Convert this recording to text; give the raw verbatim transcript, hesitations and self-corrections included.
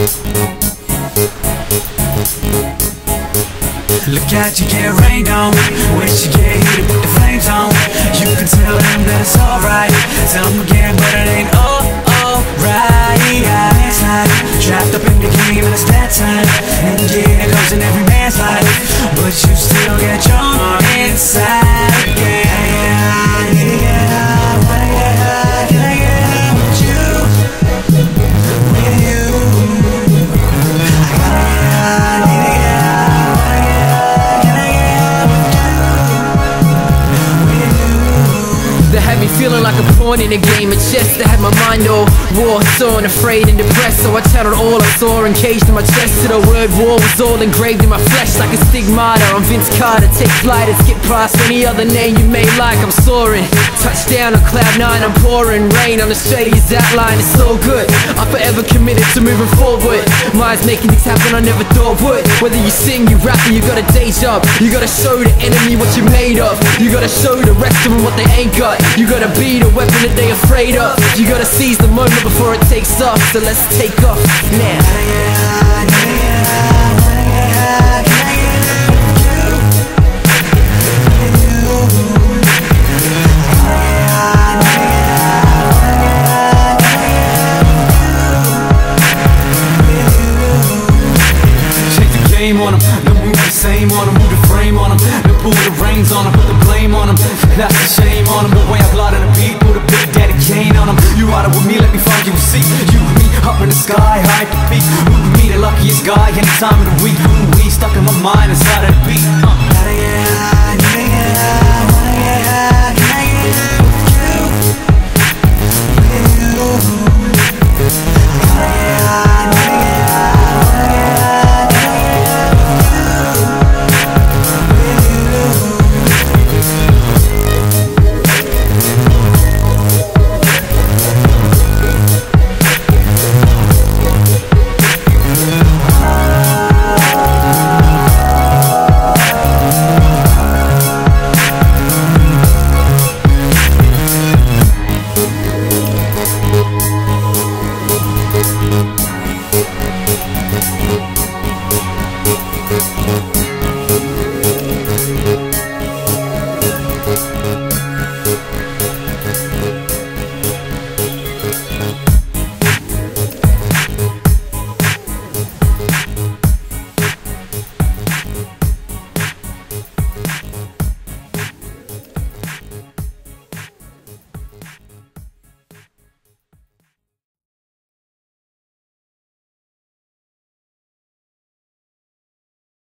Look out, you get rained on. Wish you get heated with the flames on. You can tell them that it's alright. Tell them again, but it ain't all alright. It's like trapped up in the game and it's that time. And yeah, it goes in every man's life, but you still get your inside. Yeah, yeah, yeah, yeah. Wanna get high, can I get high with you? With you. I gotta get high, need to get high. Wanna get high, can I get high with you? With you. They had me feeling like a pawn in a game of chess. They had my mind all raw, sore and afraid and depressed. So I channeled all I saw, encaged in my chest. To the word war was all engraved in my flesh like a stigmata. I'm Vince Carter, take flight and skip past any other name you may like. I'm soaring, touchdown on cloud nine. I'm pouring rain on Australia's outline. It's so good, I'm forever committed to moving forward. My eyes making things happen I never thought would. Whether you sing, you rap, or you got a day job, you gotta show the enemy what you're made of. You gotta show the rest of them what they ain't got. You gotta be the weapon that they afraid of. You gotta seize the moment before it takes off. So let's take off now. On them, then move the same on them, move the frame on them, then pull the reins on them, put the blame on them. That's a shame on them, the way I glide on the beat, put a big daddy cane on them. You ride it with me, let me find you a seat. You and me, up in the sky, high at the peak. You and me, the luckiest guy, any time of the week. You and we, stuck in my mind, inside of the beat. uh.